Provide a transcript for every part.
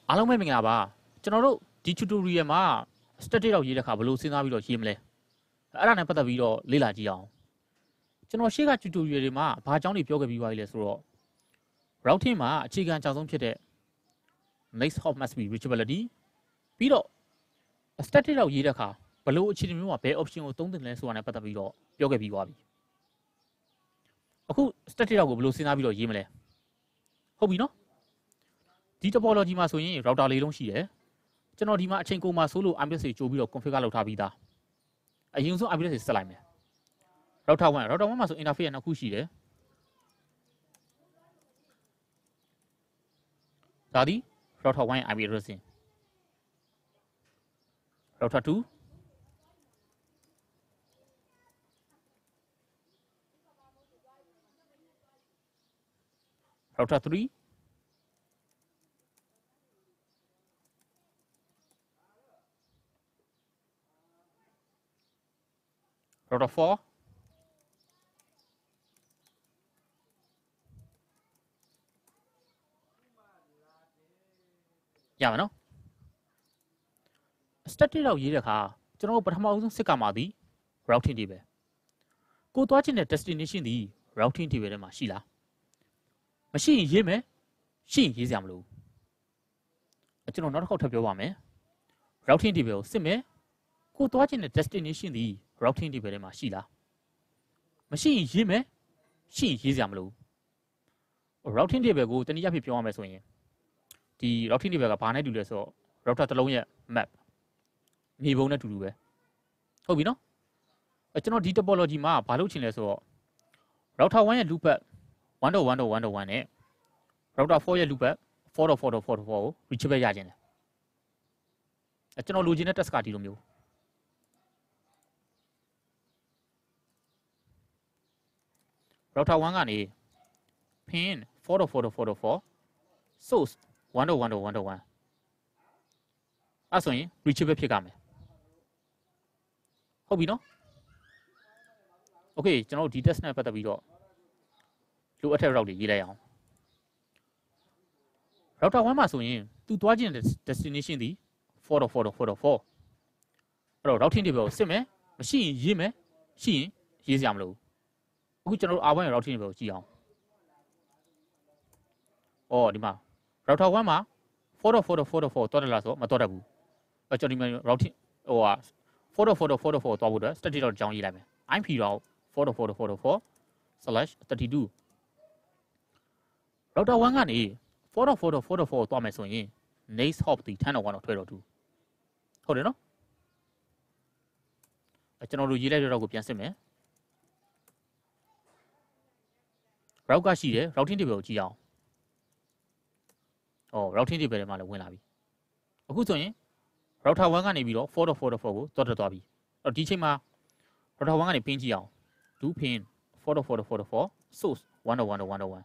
အားလုံးပဲမင်္ဂလာပါကျွန်တော်တို့ဒီ tutorial မှာ static တော့ရေးတဲ့အခါဘယ်လိုစဉ်းစားပြီးတော့ရေးမလဲအဲ့ဒါနဲ့ပတ်သက်ပြီးတော့လေ့လာကြည့်အောင်ကျွန်တော်ရှေ့က tutorial တွေမှာဘာအကြောင်းတွေပြောခဲ့ပြီးပါလဲဆိုတော့ routing မှာအခြေခံအကြောင်းဆုံးဖြစ်တဲ့ next hop must be reachability ပြီးတော့ static တော့ရေးတဲ့အခါဘယ်လိုအခြေအနေမျိုးမှာဘယ် option ကိုသုံးသင့်လဲဆိုတာနဲ့ပတ်သက်ပြီးတော့ပြောခဲ့ပြီးသွားပြီအခု static တော့ကိုဘယ်လိုစဉ်းစားပြီးတော့ရေးမလဲဟုတ်ပြီနော်ဒီ topology မှာဆိုရင် router လေးလုံးရှိတယ်ကျွန်တော်ဒီမှာအချိန်ကုန်မှာဆိုလို့ IP address တွေကြိုးပြီးတော့ configure လုပ်ထားပြီးသားအရင်ဆုံး IP address တွေဆက်လိုက်မယ် router 1မှာဆို interface နှစ်ခုရှိတယ်ဒါဒီ router 1 IP addressing router 2 router 3 router 4 ရမယ်နော် static တော့ရေးတဲ့အခါကျွန်တော်တို့ပထမဆုံးစစ်ကမှာသည် routing တွေပဲကိုသွားချင်တဲ့ destination သည် routing တွေပဲထဲမှာရှိလားမရှိရင်ရေးမယ်ရှိရင်ရေးစရာမလိုဘူးကျွန်တော်နောက်တစ်ခေါက်ထပ်ပြောပါမယ် routing တွေပဲကိုစစ်မယ်ကိုသွားချင်တဲ့ destination သည် routing တွေပဲထဲမှာရှိလားမရှိရင်ရေးမယ်ရှိရင်ရေးစရာမလိုဘူး routing တွေပဲကိုတနည်းအားဖြင့်ပြောရမယ်ဆိုရင်ဒီ routing တွေပဲကဘာနဲ့တူလဲဆိုတော့ router တစ်လုံးရဲ့ map မြေပုံနဲ့တူတူပဲဟုတ်ပြီနော်ကျွန်တော်ဒီ topology မှာဘာလုပ်ချင်လဲဆိုတော့ router 1ရဲ့ loop back 1.1.1.1 နဲ့ router 4ရဲ့ loop back 4.4.4.4 ကို reachable ရခြင်းတယ်ကျွန်တော်လိုချင်တဲ့ task ကဒီလိုမျိုး router 1ကနေ pin 4.4.4.4 source 1.1.1.1 အဲ့ဆိုရင် reachable ဖြစ်ကြမယ်ဟုတ်ပြီနော် okay ကျွန်တော်တို့ဒီ test နဲ့ပတ်သက်ပြီးတော့လိုအပ်တဲ့ route တွေရေးလိုက်အောင် router 1မှာဆိုရင်သူသွားခြင်းတဲ့ destination သည် 4.4.4.4 အဲ့တော့ routing တွေပဲကိုစစ်မယ်မရှိရင်ရေးမယ်ရှိရင်ရေးစရာမလိုဘူးအခုကျွန်တော်တို့ R1 ရဲ့ routing တွေပဲကိုကြည့်အောင်အော်ဒီမှာ router 1မှာ 4.4.4.4 သွားတယ်လားဆိုတော့မသွားတတ်ဘူးကျွန်တော်ဒီမှာ routing ဟိုဟာ 4.4.4.4 သွားဖို့အတွက် static တော့အကြောင်းရေးလိုက်မယ် IP route 4.4.4.4/32 router 1ကနေ 4.4.4.4 သွားမယ်ဆိုရင် next hop ဒီ 10.1.12 ဟုတ်တယ်နော်ကျွန်တော်တို့ရေးလိုက်တဲ့ route ကိုပြန်စစ်မယ် route ကရှိတယ် routing တွေပဲကိုကြည့်အောင်routing တွေပဲထဲမှာလည်းဝင်လာပြီအခုဆိုရင် router 1ကနေပြီးတော့ 4.4.4 ကိုသွားတက်သွားပြီအဲ့တော့ဒီချိန်မှာ router 1ကနေ pin ကြည့်အောင် do pin 4.4.4.4 source 1.1.1.1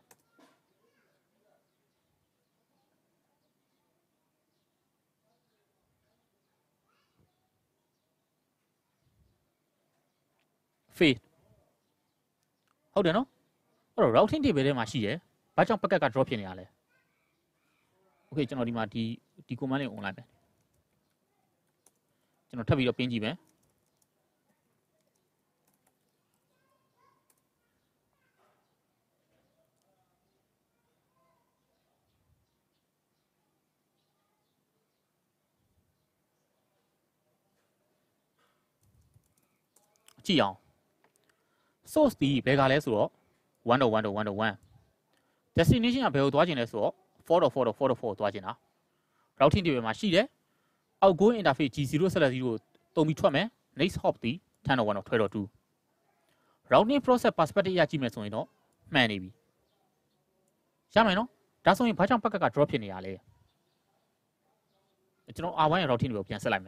fade ဟုတ်တယ်နော်အဲ့တော့ routing တွေပဲထဲမှာရှိတယ်ဘာကြောင့် packet က drop ဖြစ်နေရလဲ okay ကျွန်တော်ဒီမှာဒီ command လေး on လိုက်မယ်ကျွန်တော်ထပ်ပြီးတော့ pin ကြည့်မယ်ကြည့်အောင် source ဒီဘယ်ကလဲဆိုတော့ 1.1.1.1 destination ကဘယ်ကိုသွားခြင်းလဲဆိုတော့ 4.4.4.4 သွားခြင်းတာ routing တွေမှာရှိတယ် outgoing interface G0/0 ကိုတုံးပြီးထွက်မယ် next hop ဒီ 10.1.12 routing process perspective ရကြည့်မယ်ဆိုရင်တော့မှန်နေပြီရမယ်နော်ဒါဆိုရင်ဘာကြောင့် packet က drop ဖြစ်နေရလဲကျွန်တော် R1 ရဲ့ routing တွေကိုပြန်ဆက်လိုက်မယ်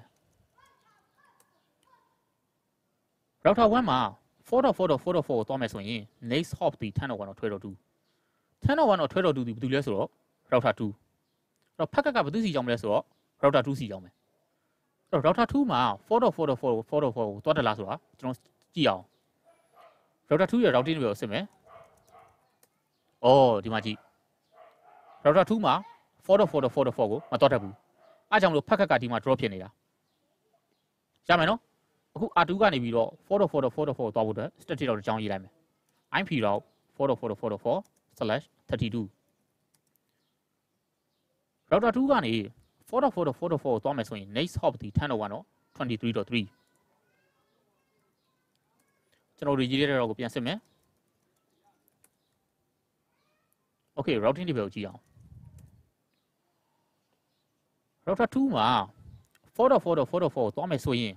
router 1မှာ 4.4.4.4 ကိုသွားမယ်ဆိုရင် next hop ဒီ 10.1.12 10.1.12 ဒီဘယ်သူလဲဆိုတော့ router 2အဲ့တော့ packet ကဘယ်သူစီကြောင်းမလဲဆိုတော့ router 2စီကြောင်းမယ်အဲ့တော့ router 2မှာ 4.4.4.4 ကိုသွားတယ်လားဆိုတာကျွန်တော်ကြည့်အောင် router 2ရဲ့ routing တွေကိုစစ်မယ်အော်ဒီမှာကြည့် router 2မှာ 4.4.4.4ကိုမတော်တတ်ဘူးအားကြောင့်မလို့ဖက်ကကဒီမှာ drop ဖြစ်နေတာရမယ်နော်အခု R2 ကနေပြီးတော့ 4.4.4.4 သွားဖို့အတွက် static တော့အကြောင်းရေးလိုက်မယ် IP တော့ 4.4.4.4/32 router 2ကနေ 4.4.4.4 သွားမယ်ဆိုရင် next hop ဒီ 10.1 တော့ 23.3 ကျွန်တော်တို့ရေးရတဲ့တော့ကိုပြန်စစ်မယ် Okay routing table ကိုကြည့်အောင် router 2မှာ 4.4.4.4 သွားမယ်ဆိုရင်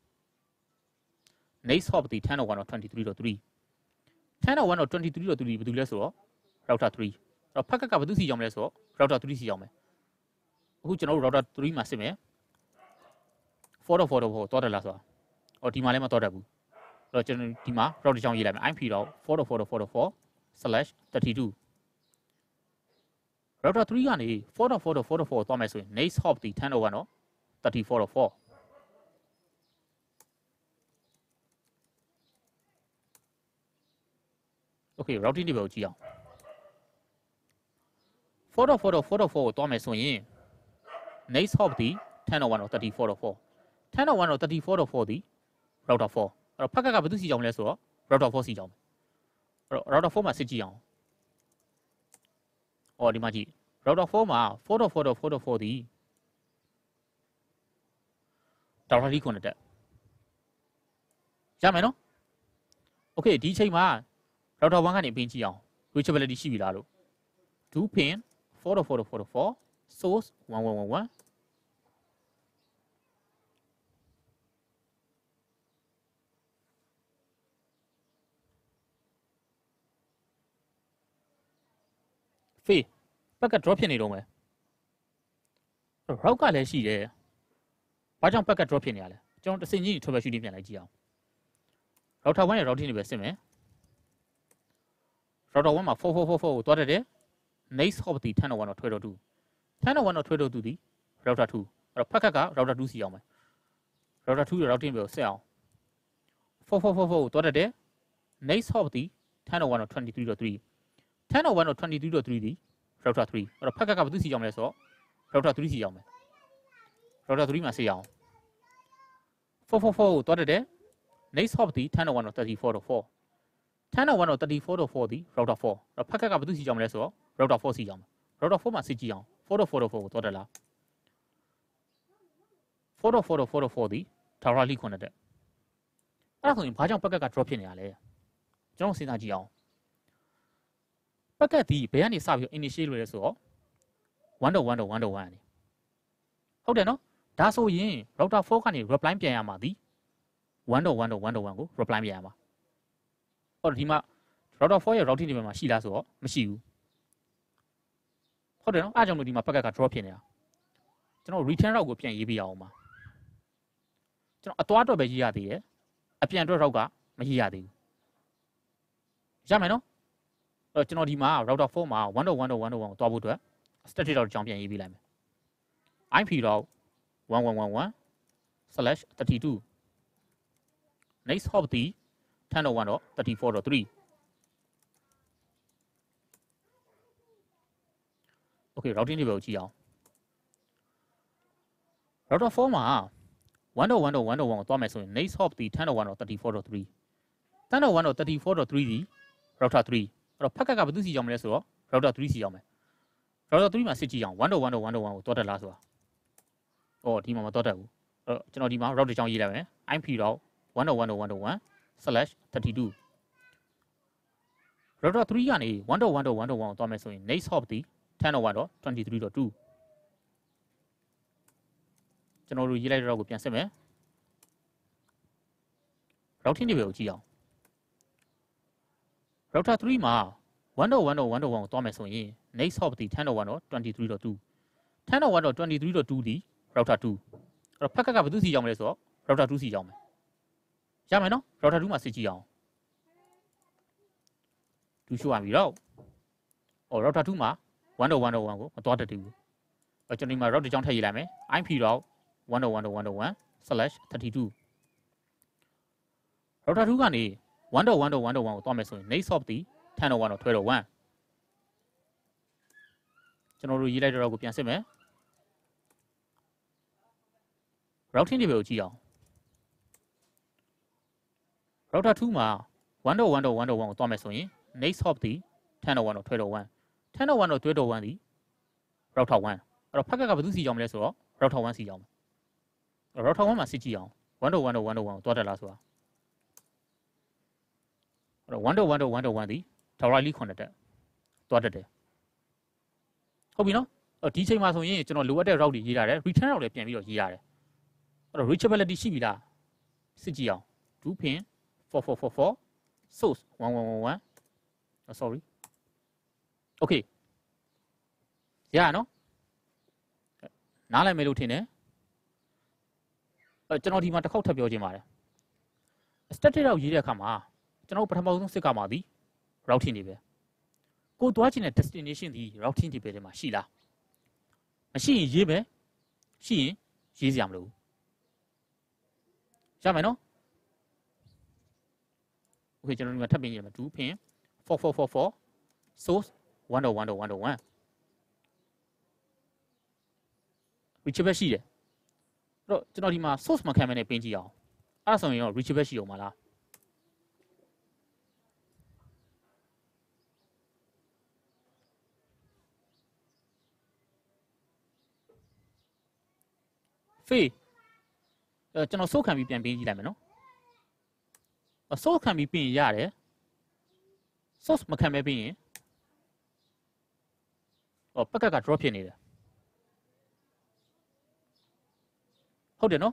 next hop ဒီ 10.1 တော့ 23.3 10.1 တော့ 23.3 ဘယ်သူလဲဆိုတော့ router 3အဲ့တော့ဖက်ကဘယ်သူစီရောက်မလဲဆိုတော့ router 3စီရောက်မယ်အခုကျွန်တော်တို့ router 3မှာစစ်မယ် 4.4.4 သွားတယ်လားဆိုတာအော်ဒီမှာလည်းမသွားတတ်ဘူးအဲ့တော့ကျွန်တော်ဒီမှာ router ကြောင်းရေးလိုက်မယ် IP တော့ 4.4.4.4/32 router 3ကနေ 4.4.4.4 သွားမယ်ဆိုရင် next hop ဒီ 10.1 တော့ 34.4 Okay routing table ကိုကြည့်အောင် 4.4.4.4 ကိုသွားမယ်ဆိုရင် next hop ဒီ 10.1 တော့ 34.4 10.1 တော့ 34.4 ဒီ router 4အဲ့တော့ဖက်ကဘယ်သူစီကြောင်းလဲဆိုတော့ router 4စီကြောင်းအဲ့တော့ router 4မှာစစ်ကြည့်အောင်အော်ဒီမှာကြည့် router 4မှာ 4.4.4.4 ဒီ router 3 connect ရမယ်နော် Okay ဒီအချိန်မှာ router 1ကနေပင်ကြည့်အောင် reachability ရှိပြီလားလို့ do pin 4.4.4.4 source 1111 ဖေးဘက်က drop ဖြစ်နေတော့မယ် route ကလည်းရှိတယ်ဘာကြောင့်ဘက်က drop ဖြစ်နေရလဲကျွန်တော်တစ်စင်ကြီး troubleshooting ပြန်လိုက်ကြည့်အောင် router 1ရဲ့ routing တွေပဲစစ်မယ် router 1မှာ 4444 ကိုတွားတတ်တယ် next hop ဒီ 10.1 တော့ 12.2 10.1 တော့ 12.2 ဒီ router 2အဲ့တော့ဖက်က router 2 စီအောင်မယ် router 2ရဲ့ routing ပဲကိုစစ်အောင် 4444 ကိုတွားတတ်တယ် next hop ဒီ 10.1 တော့ 23.3 10.1 တော့ 23.3 ဒီ router 3အဲ့တော့ဖက်ကဘယ်သူစီအောင်လဲဆိုတော့ router 3 စီအောင်မယ် router 3မှာစစ်အောင် 444 ကိုတွားတတ်တယ် next hop ဒီ 10.1 တော့ 34.4 10.1 တော့ 34.4 ဒီ router 4အဲ့တော့ဖက်ကဘယ်သူစီကြောင်းမလဲဆိုတော့ router 4 စီကြောင်းမယ် router 4မှာစစ်ကြည့်အောင် 4.4.4 ကိုတွားတက်လား 4.4.4.4 ဒီ directly connected အဲ့ဒါဆိုရင်ဘာကြောင့်ပက်ကတ်က drop ဖြစ်နေရလဲကျွန်တော်စဉ်းစားကြည့်အောင်ပက်ကတ်ဒီဘယ်ကနေစပြီး initiate လုပ်လဲဆိုတော့ 1.1.1.1 နေဟုတ်တယ်နော်ဒါဆိုရင် router 4ကနေ reply ပြန်ရမှာဒီ 1.1.1.1 ကို reply ပြန်ရမှာဟောဒီမှာ router 4ရဲ့ routing တွေမှာရှိလားဆိုတော့မရှိဘူးဟုတ်တယ်နော်အားကြောင့်လို့ဒီမှာပက်ကတ်က drop ဖြစ်နေတာကျွန်တော် return route ကိုပြန်ရေးပြရအောင်ပါကျွန်တော်အသွားအတွက်ပဲရေးရသေးတယ်အပြန်အတွက် route ကမရေးရသေးဘူးရမယ်နော်အဲ့တော့ကျွန်တော်ဒီမှာ router 4မှာ 1.1.1.1 ကိုသွားဖို့အတွက် static route အကြောင်းပြန်ရေးပြလိုက်မယ် IP route 1111/32 next hop ဒီ 10.1 တော့ 34.3 Okay routing table ကိုကြည့်အောင် router 4မှာ 1.1.1.1 ကိုသွားမယ်ဆိုရင် next hop ဒီ 10.1 တော့ 34.3 10.1 တော့ 34.3 ဒီ router 3အဲ့တော့ဖက်ကဘယ်သူစီကြောင်းမလဲဆိုတော့ router 3 စီကြောင်းမယ် router 3မှာစစ်ကြည့်အောင် 1.1.1.1 ကိုတွားတက်လားဆိုတာအော်ဒီမှာမတွားတက်ဘူးအဲ့တော့ကျွန်တော်ဒီမှာ router ကြောင်းရေးလိုက်မယ် IP တော့ 1.1.1.1/32 router 3ကနေ 1.1.1.1 ကိုသွားမယ်ဆိုရင် next hop ဒီ 10.1 တော့ 23.2 ကျွန်တော်တို့ရေးလိုက်တဲ့တော့ကိုပြန်စစ်မယ် routing table ကိုကြည့်အောင် router 3မှာ 1.1.1.1 ကိုသွားမယ်ဆိုရင် next hop ဒီ 10.1 တော့ 23.2 10.1 တော့ 23.2 ဒီ router 2အဲ့တော့ဖက်ကဘယ်သူစီကြောင်းမလဲဆိုတော့ router 2 စီကြောင်းမယ်ရမယ်နော် router 2မှာစစ်ကြည့်အောင်2 show ရပြီတော့အော် router 2မှာ 1.1.1 ကိုမသွားတတ်ဘူးအဲ့ကျွန်တော်ဒီမှာ router ကြောင်းထည့်ရေးလိုက်မယ် IP တော့ 1.1.1.1/32 router 2ကနေ 1.1.1.1 ကိုသွားမယ်ဆိုရင် next hop ဒီ 10.1 တော့ 12.1 ကျွန်တော်တို့ရေးလိုက်တော့ကိုပြန်စစ်မယ် routing table ကိုကြည့်အောင် router 2မှာ 1.1.1.1 ကိုသွားမယ်ဆိုရင် next hop သည် 10.1.12.1 10.1.12.1 သည် router 1အဲ့တော့ဖက်ကဘယ်သူစီကြောင်းမလဲဆိုတော့ router 1စီကြောင်း router 1မှာစစ်ကြည့်အောင် 1.1.1.1 ကိုသွားတက်လားဆိုတာအဲ့တော့ 1.1.1.1 သည် directly connected သွားတက်တယ်ဟုတ်ပြီနော်ဒီချိန်မှာဆိုရင်ကျွန်တော်လိုအပ်တဲ့ route တွေရေးထားတယ် return route လည်းပြန်ပြီးတော့ရေးရတယ်အဲ့တော့ reachability ရှိပြီလားစစ်ကြည့်အောင် do pin 4444 source 1111 sorry okay ရရနော်နားလည်မယ်လို့ထင်တယ်ကျွန်တော်ဒီမှာတစ်ခေါက်ထပ်ပြောခြင်းပါတယ် static route ရေးတဲ့အခါမှာကျွန်တော်ပထမဆုံးစစ်ကမှာသည် routing တွေပဲကိုသွားချင်တဲ့ destination ဒီ routing တွေပဲထဲမှာရှိလားမရှိရင်ရေးမယ်ရှိရင်ရေးစရာမလိုဘူးရမယ်နော် okay ကျွန်တော်ဒီမှာထပ်ပြင်ရမယ် do pin 4444 source 1.1.1.1 reachable ရှိတယ်အဲ့တော့ကျွန်တော်ဒီမှာ source မခံမနဲ့ပြင်ကြည့်အောင်အဲ့ဒါဆိုရင်တော့ reachable ရှိအောင်မလားဖေးကျွန်တော် source ခံပြီးပြန်ပြင်ကြည့်လိုက်မယ်နော် source ခံပြီးပြင်ရတယ် source မခံမဲပြင်ရင်ပက်ကက drop ဖြစ်နေတယ်ဟုတ်တယ်နော်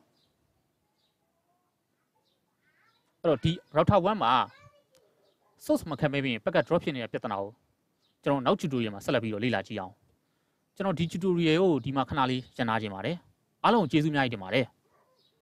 အဲ့တော့ဒီ router 1မှာ source မခံမဲပြင်ပက်က drop ဖြစ်နေတဲ့ပြဿနာကိုကျွန်တော်နောက် tutorial မှာဆက်လက်ပြီးတော့လေ့လာကြည့်အောင်ကျွန်တော်ဒီ tutorial ကိုဒီမှာခဏလေးရန်နာခြင်းပါတယ်အားလုံးကျေးဇူးအများကြီးတင်ပါတယ်